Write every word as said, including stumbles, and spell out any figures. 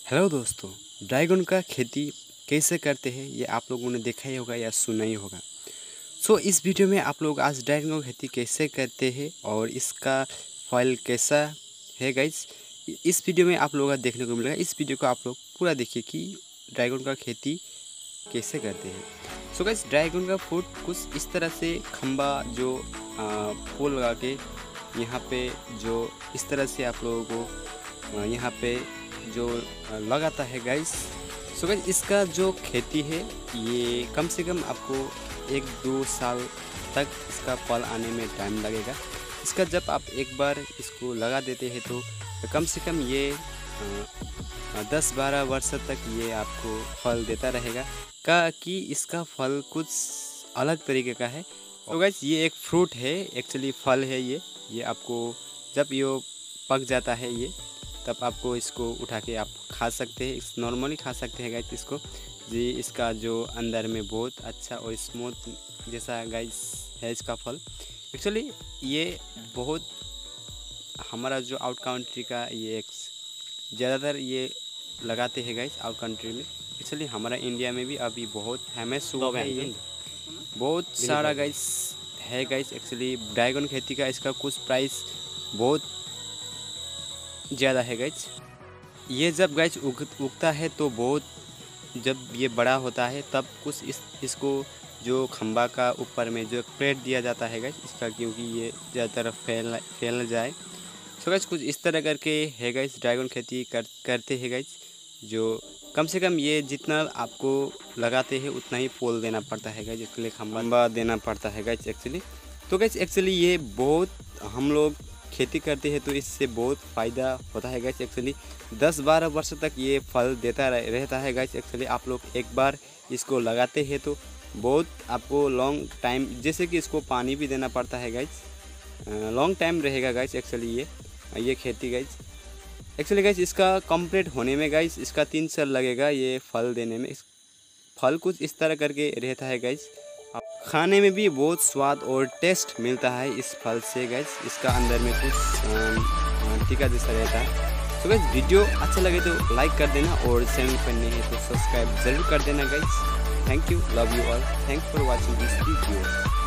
Hello दोस्तों, dragon का खेती कैसे करते हैं ये आप लोगों ने देखा ही होगा या सुना ही होगा। सो so, इस वीडियो में आप लोग आज ड्रैगन की खेती कैसे करते हैं और इसका फल कैसा है गाइस, इस वीडियो में आप लोगों को देखने को मिलेगा। इस वीडियो को आप लोग पूरा देखिए कि ड्रैगन का खेती कैसे करते हैं। सो गाइस, ड्रैगन का फ्रूट कुछ इस तरह से खंबा जो पोल लगा के यहाँ पे जो इस तरह से आप लोगों को यहाँ पे जो लगाता है गाइस। सो गाइस, इसका जो खेती है ये कम से कम आपको एक दो साल तक इसका फल आने में टाइम लगेगा। इसका जब आप एक बार इसको लगा देते हैं तो कम से कम ये दस बारह वर्ष तक ये आपको फल देता रहेगा। का कि इसका फल कुछ अलग तरीके का है। तो गाइस, ये एक फ्रूट है, एक्चुअली फल है ये ये आपको जब ये पक जाता है ये तब आपको इसको उठा के आप खा सकते हैं। इस नॉर्मली खा सकते हैं गाइस इसको जी। इसका जो अंदर में बहुत अच्छा और स्मूथ जैसा गाइस है इसका फल। एक्चुअली ये बहुत हमारा जो आउट कंट्री का ये एक ज़्यादातर ये लगाते हैं गाइस आउट कंट्री में। एक्चुअली हमारा इंडिया में भी अभी बहुत फेमस हुआ है ये, बहुत सारा गाइस है गाइस। एक्चुअली ड्रैगन खेती का इसका कुछ प्राइस बहुत ज़्यादा है गाइस। ये जब गाइस उग उगता है तो बहुत जब ये बड़ा होता है तब कुछ इस इसको जो खंबा का ऊपर में जो प्लेट दिया जाता है गाइस इसका, क्योंकि ये ज़्यादातर फैल फैल जाए। सो गाइस, कुछ इस तरह करके है गाइस ड्रैगन खेती कर करते हैं गाइस। जो कम से कम ये जितना आपको लगाते हैं उतना ही पोल देना पड़ता है गाइस, इसके लिए खंबा देना पड़ता है गाइस एक्चुअली। तो गाइस, एक्चुअली ये बहुत हम लोग खेती करते हैं तो इससे बहुत फ़ायदा होता है गाइस। एक्चुअली दस बारह वर्ष तक ये फल देता रहता है गाइस। एक्चुअली आप लोग एक बार इसको लगाते हैं तो बहुत आपको लॉन्ग टाइम, जैसे कि इसको पानी भी देना पड़ता है गाइस, लॉन्ग टाइम रहेगा गाइस एक्चुअली ये ये खेती गाइस। एक्चुअली गाइस, इसका कंप्लीट होने में गाइस इसका तीन साल लगेगा ये फल देने में। इस फल कुछ इस तरह करके रहता है गाइस। खाने में भी बहुत स्वाद और टेस्ट मिलता है इस फल से गाइस। इसका अंदर में कुछ टीका जैसा रहता है। तो गाइस, वीडियो अच्छा लगे तो लाइक कर देना और चैनल पर नहीं है तो सब्सक्राइब जरूर कर देना guys. Thank you, love you all, thanks for watching this video.